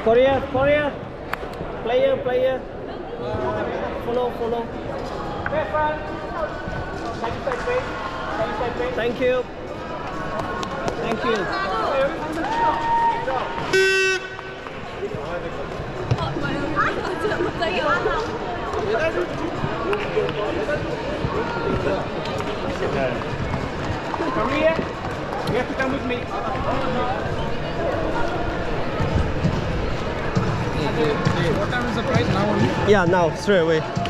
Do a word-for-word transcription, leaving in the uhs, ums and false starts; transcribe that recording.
Korea, Korea. Player, player. Follow, follow. Thank you. Thank you. Come here. You have to come with me. What time is the prize now only? Yeah, now straight away.